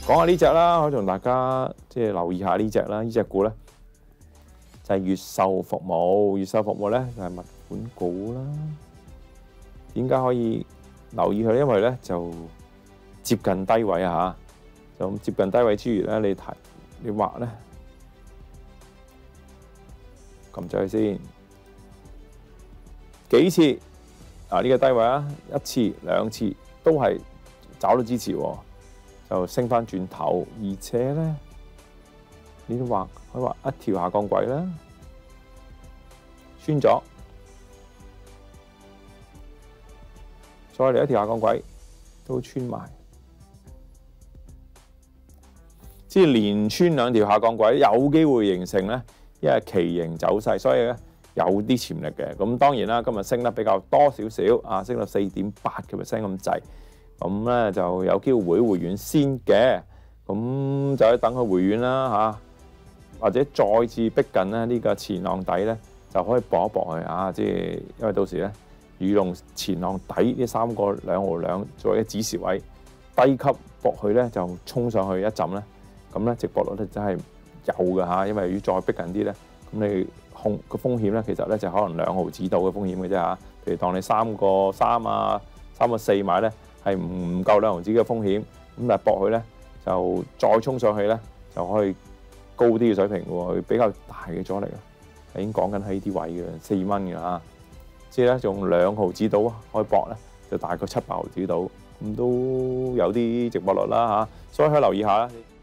講下呢只啦，可以同大家即係留意下呢只啦。呢隻股咧就係越秀服務，越秀服務咧就係物管股啦。點解可以留意佢？因為咧就接近低位啊嚇，就咁接近低位之餘咧，你畫咧撳咗佢先幾次啊？呢個低位啊，一次兩次都係找到支持喎。就升翻轉頭，而且咧，你都畫可以畫一條下降軌啦，穿咗，再嚟一條下降軌都穿埋，即係連穿兩條下降軌，有機會形成咧，因為旗形走勢，所以咧有啲潛力嘅。咁當然啦，今日升得比較多少少啊，升到4.8%咁滯。咁咧就有機會回軟先嘅，咁就喺等佢回軟啦嚇，或者再次逼近咧呢個前浪底咧，就可以搏一搏佢啊！即係因為到時咧，遇用前浪底呢3個2毫2作為止蝕位，低級搏佢咧就衝上去一陣咧，咁咧值博率咧真係有嘅嚇，因為要再逼近啲咧，咁你控個風險咧其實咧就可能2毫子到嘅風險嘅啫嚇。譬如當你3個3啊、3個4買咧。係唔夠2毫子嘅風險，咁但係搏佢咧就再衝上去咧就可以高啲嘅水平喎，比較大嘅阻力啊！已經講緊喺啲位嘅4蚊嘅嚇，即係咧用2毫子到可以搏咧，就大概7、8毫子到，咁都有啲值博率啦嚇，所以可以留意下啦。